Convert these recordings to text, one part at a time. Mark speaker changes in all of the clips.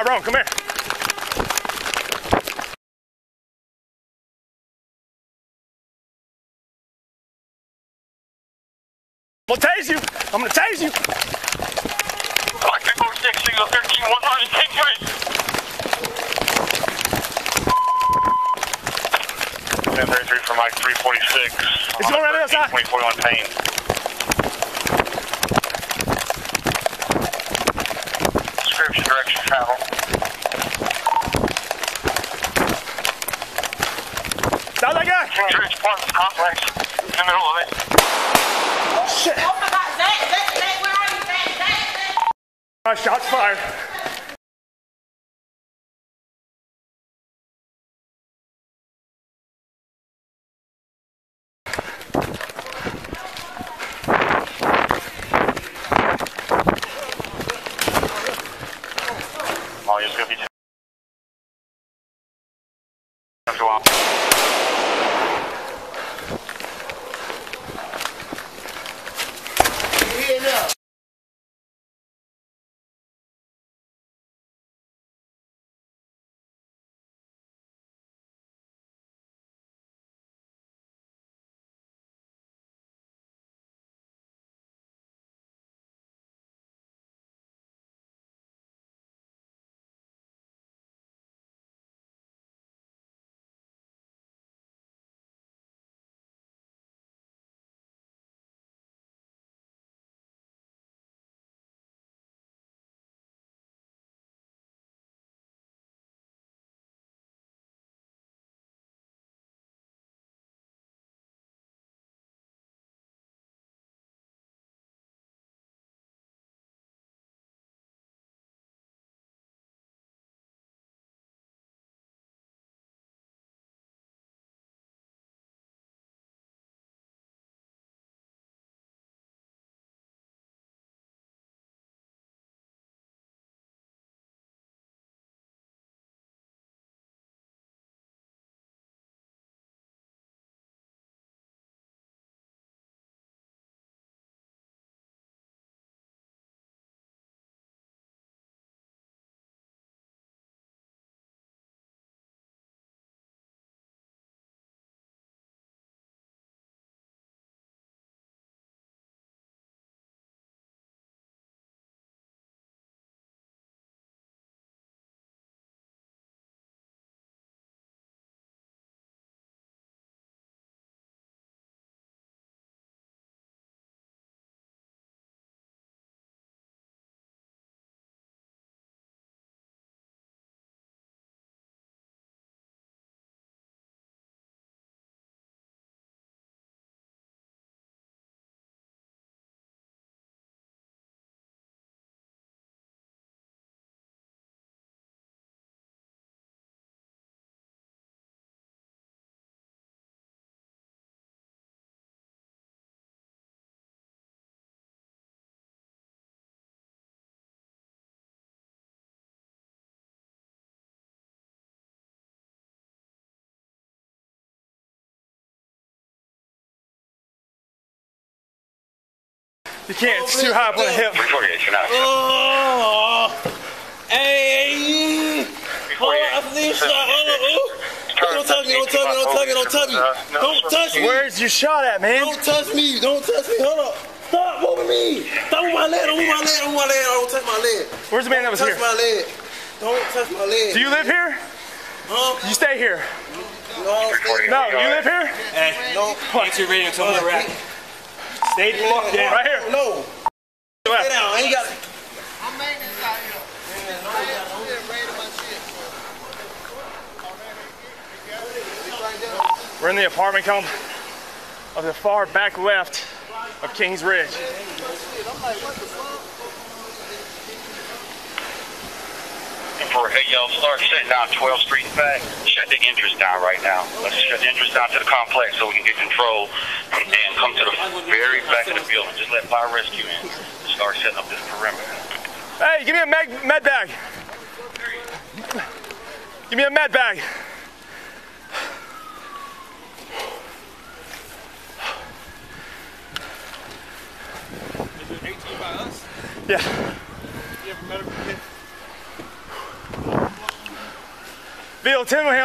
Speaker 1: Tyrone, come here. I'm gonna tase you. I'm gonna tase you.
Speaker 2: 546, signal 13100, take your 1033 from Mike 346.
Speaker 1: It's going right outside.
Speaker 2: 2041 Payne. Description, direction, travel.
Speaker 1: Stop that guy.
Speaker 2: Kings Ridge Apartments Complex. In the middle of it.
Speaker 1: Shit.
Speaker 3: Oh my God, Zach, where are you, Zach?
Speaker 1: Shots fired.
Speaker 2: Oh, you're going to be after a while.
Speaker 1: You can't, it's too high up on the hip.
Speaker 2: 348, you're not.
Speaker 4: Oh, hey, hold on, after this shot, hold on, don't touch me, don't touch me, don't touch me, don't touch me, don't touch me.
Speaker 1: Where's your shot at, man?
Speaker 4: Don't touch me, hold on. Stop moving me. Stop with my leg, don't move my leg, don't move my leg, don't touch my leg.
Speaker 1: Where's the man that was here?
Speaker 4: Don't touch my leg. Don't touch my leg.
Speaker 1: Do you live here?
Speaker 4: Huh?
Speaker 1: You stay here?
Speaker 4: No,
Speaker 1: No, you live here?
Speaker 4: Hey, no. Get your radio to the rack. Stay locked down.
Speaker 1: Right here.
Speaker 4: No. Stay down, I ain't got it.
Speaker 5: I'm maintenance out here. I'm getting ready to my shit.
Speaker 1: We're in the apartment complex of the far back left of Kings Ridge.
Speaker 2: Hey, yo, start shutting down 12th Street back. Shut the entrance down right now. Let's shut the entrance down to the complex so we can get control and come to the very back of the building. Just let fire rescue in. Start setting up this perimeter.
Speaker 1: Hey, give me a med bag. Give me a med bag.
Speaker 4: Is it 18 by us?
Speaker 1: Yeah.
Speaker 4: Do you have a medical kit?
Speaker 1: Bill, tend to him.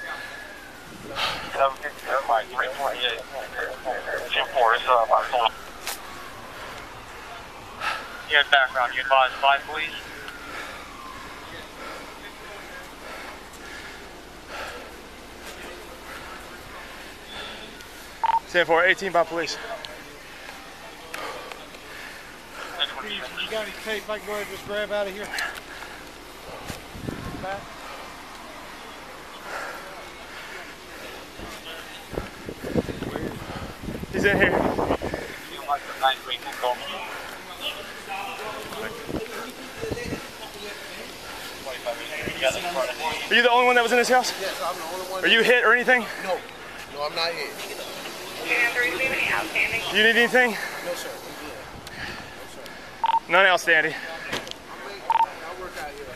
Speaker 2: 757 by 328. 2-4, it's by 4. You had background, you advise 5, please.
Speaker 1: Stand for 18 by police.
Speaker 5: You got any tape I can go ahead and just grab out of here? Back.
Speaker 1: He's in here. Are you the only one that was in this house?
Speaker 5: Yes, I'm the only one.
Speaker 1: Are you hit or anything?
Speaker 5: No, no, I'm not hit.
Speaker 1: Do you need anything?
Speaker 5: No, sir. I'm good. No, sir.
Speaker 1: None outstanding.
Speaker 5: I work out here.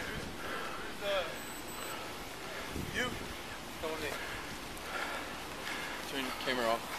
Speaker 5: You?
Speaker 4: Turn your camera off.